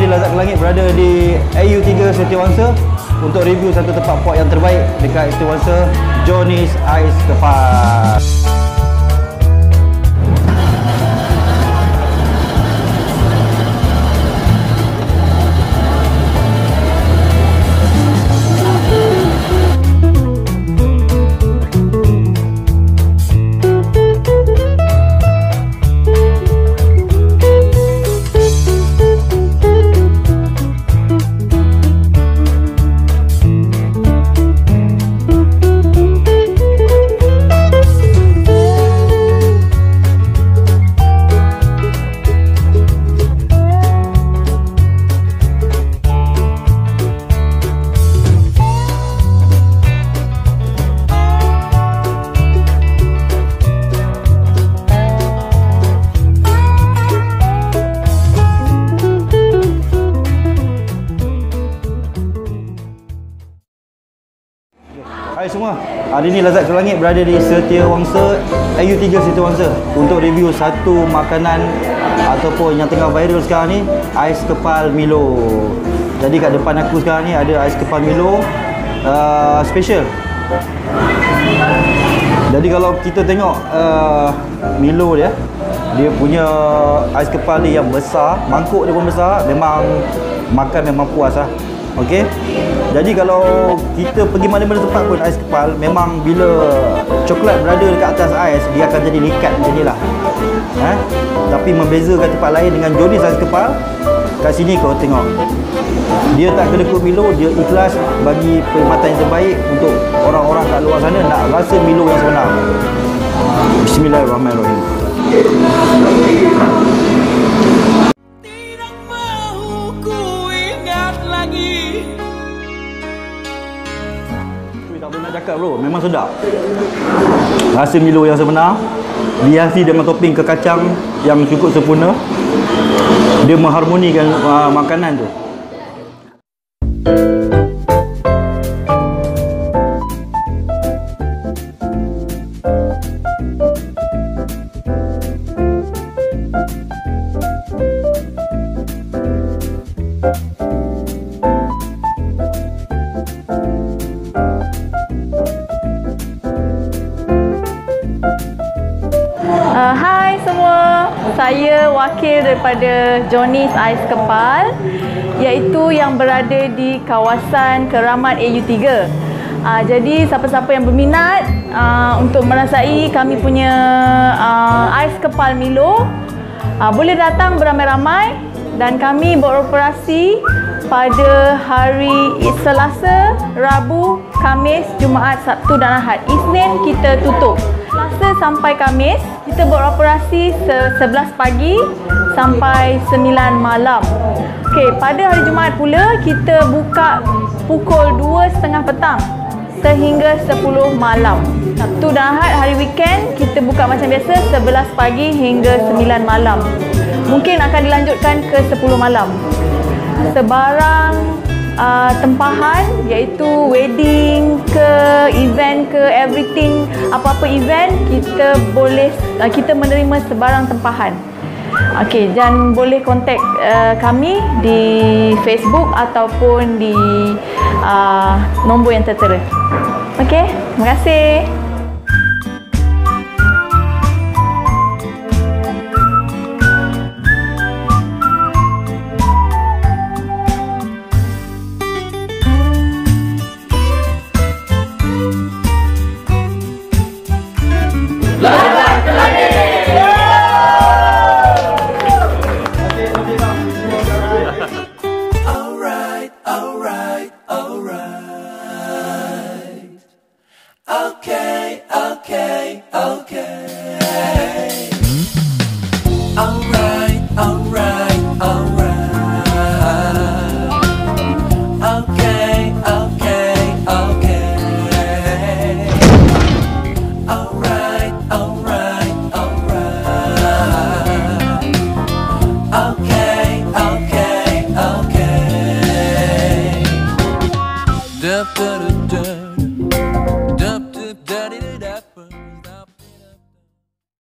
ini Lazat ke Langit berada di AU3 Setiawangsa untuk review satu tempat puak yang terbaik dekat Setiawangsa, Johnny's Ais Kepal. Hai semua, hari ini Lazat ke Langit berada di Setiawangsa, AU3 Setiawangsa untuk review satu makanan ataupun yang tengah viral sekarang ni, ais kepal Milo. Jadi kat depan aku sekarang ni ada ais kepal Milo special. Jadi kalau kita tengok Milo dia punya ais kepal ni yang besar, mangkuk dia pun besar, memang makan memang puas lah. Okey. Jadi kalau kita pergi mana-mana tempat pun ais kepal, memang bila coklat berada dekat atas ais, dia akan jadi likat macam inilah. Tapi membezakan tempat lain dengan Johnny's Ais Kepal, kat sini kau tengok, dia tak kedekut Milo, dia ikhlas bagi perkhidmatan yang terbaik untuk orang-orang kat luar sana nak rasa Milo yang sebenar. Bismillahirrahmanirrahim. Tak boleh nak cakap bro, memang sedap. Rasa Milo yang sebenar, dihiasi dengan topping kekacang yang cukup sempurna. Dia mengharmonikan makanan tu. Hai semua, saya wakil daripada Johnny's Ais Kepal, iaitu yang berada di kawasan Keramat AU3. Jadi siapa-siapa yang berminat untuk merasai kami punya ais kepal Milo, boleh datang beramai-ramai, dan kami beroperasi pada hari Selasa, Rabu, Khamis, Jumaat, Sabtu dan Ahad. Isnin kita tutup. Selasa sampai Khamis kita beroperasi 11 pagi sampai 9 malam. Okey, pada hari Jumaat pula kita buka pukul 2.30 petang sehingga 10 malam. Sabtu dan Ahad hari weekend kita buka macam biasa 11 pagi hingga 9 malam. Mungkin akan dilanjutkan ke 10 malam. Sebarang tempahan, iaitu wedding ke, event ke, everything, apa-apa event, kita menerima sebarang tempahan. Okey, dan boleh kontak kami di Facebook ataupun di nombor yang tertera. Okey, terima kasih. Okay.